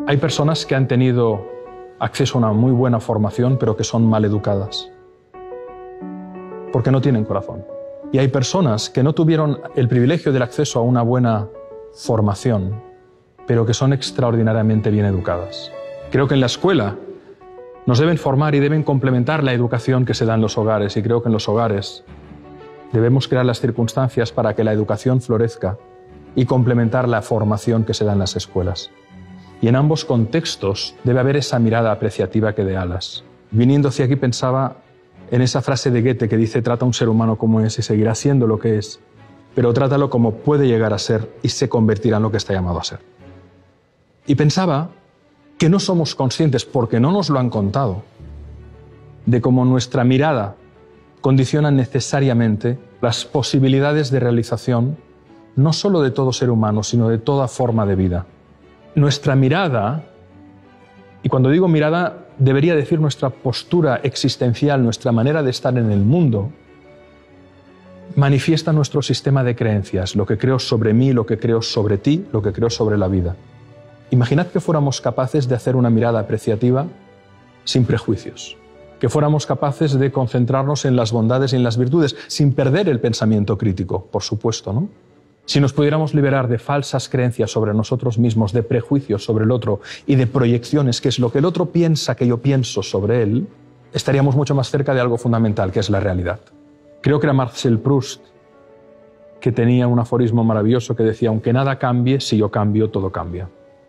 Hay personas que han tenido acceso a una muy buena formación, pero que son mal educadas, porque no tienen corazón. Y hay personas que no tuvieron el privilegio del acceso a una buena formación, pero que son extraordinariamente bien educadas. Creo que en la escuela nos deben formar y deben complementar la educación que se da en los hogares, y creo que en los hogares debemos crear las circunstancias para que la educación florezca y complementar la formación que se da en las escuelas. Y en ambos contextos debe haber esa mirada apreciativa que dé alas. Viniendo hacia aquí pensaba en esa frase de Goethe que dice: trata a un ser humano como es y seguirá siendo lo que es, pero trátalo como puede llegar a ser y se convertirá en lo que está llamado a ser. Y pensaba que no somos conscientes, porque no nos lo han contado, de cómo nuestra mirada condiciona necesariamente las posibilidades de realización no solo de todo ser humano, sino de toda forma de vida. Nuestra mirada, y cuando digo mirada, debería decir nuestra postura existencial, nuestra manera de estar en el mundo, manifiesta nuestro sistema de creencias, lo que creo sobre mí, lo que creo sobre ti, lo que creo sobre la vida. Imaginad que fuéramos capaces de hacer una mirada apreciativa sin prejuicios, que fuéramos capaces de concentrarnos en las bondades y en las virtudes, sin perder el pensamiento crítico, por supuesto, ¿no? Si nos pudiéramos liberar de falsas creencias sobre nosotros mismos, de prejuicios sobre el otro y de proyecciones, que es lo que el otro piensa que yo pienso sobre él, estaríamos mucho más cerca de algo fundamental, que es la realidad. Creo que era Marcel Proust que tenía un aforismo maravilloso que decía: aunque nada cambie, si yo cambio, todo cambia.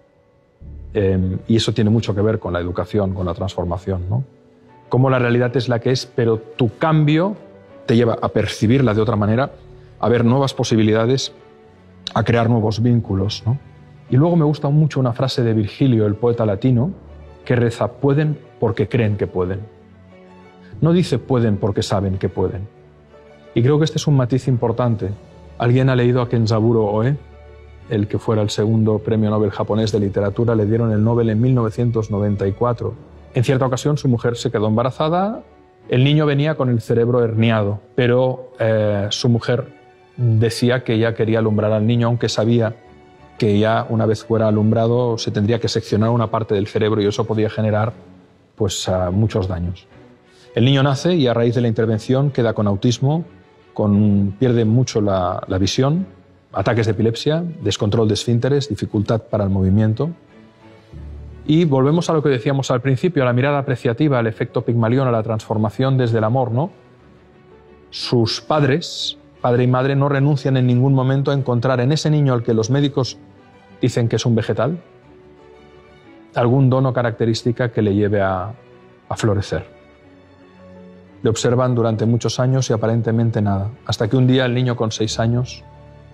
Y eso tiene mucho que ver con la educación, con la transformación, ¿no? Cómo la realidad es la que es, pero tu cambio te lleva a percibirla de otra manera, a ver nuevas posibilidades, a crear nuevos vínculos, ¿no? Y luego me gusta mucho una frase de Virgilio, el poeta latino, que reza: pueden porque creen que pueden. No dice pueden porque saben que pueden. Y creo que este es un matiz importante. ¿Alguien ha leído a Kenzaburo Oe? El que fuera el segundo premio Nobel japonés de literatura, le dieron el Nobel en 1994. En cierta ocasión su mujer se quedó embarazada, el niño venía con el cerebro herniado, pero su mujer decía que ella quería alumbrar al niño, aunque sabía que ya una vez fuera alumbrado se tendría que seccionar una parte del cerebro y eso podía generar pues, muchos daños. El niño nace y a raíz de la intervención queda con autismo, pierde mucho la visión, ataques de epilepsia, descontrol de esfínteres, dificultad para el movimiento. Y volvemos a lo que decíamos al principio, a la mirada apreciativa, al efecto Pigmalión, a la transformación desde el amor, ¿no? Sus padres, padre y madre, no renuncian en ningún momento a encontrar en ese niño al que los médicos dicen que es un vegetal, algún don o característica que le lleve a florecer. Le observan durante muchos años y aparentemente nada, hasta que un día el niño con 6 años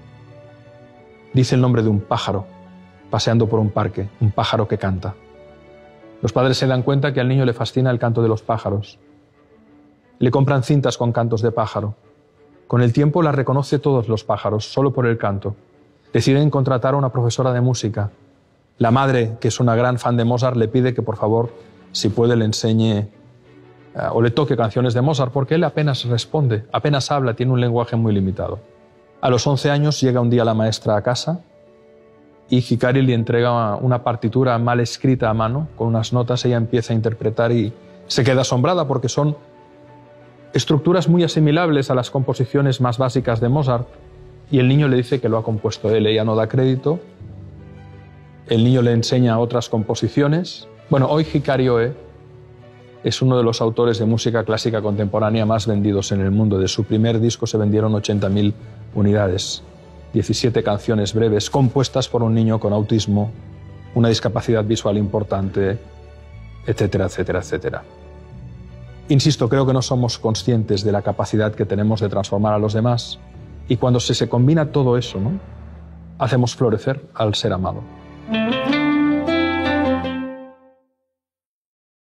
dice el nombre de un pájaro, paseando por un parque, un pájaro que canta. Los padres se dan cuenta que al niño le fascina el canto de los pájaros. Le compran cintas con cantos de pájaro. Con el tiempo las reconoce todos los pájaros, solo por el canto. Deciden contratar a una profesora de música. La madre, que es una gran fan de Mozart, le pide que por favor, si puede, le enseñe o le toque canciones de Mozart, porque él apenas responde, apenas habla, tiene un lenguaje muy limitado. A los 11 años llega un día la maestra a casa y Hikari le entrega una partitura mal escrita a mano, con unas notas. Ella empieza a interpretar y se queda asombrada porque son estructuras muy asimilables a las composiciones más básicas de Mozart, y el niño le dice que lo ha compuesto él. Ella no da crédito, el niño le enseña otras composiciones. Bueno, hoy Hikari Oe es uno de los autores de música clásica contemporánea más vendidos en el mundo. De su primer disco se vendieron 80.000 unidades, 17 canciones breves compuestas por un niño con autismo, una discapacidad visual importante, etcétera, etcétera, etcétera. Insisto, creo que no somos conscientes de la capacidad que tenemos de transformar a los demás, y cuando se combina todo eso, ¿no?, hacemos florecer al ser amado.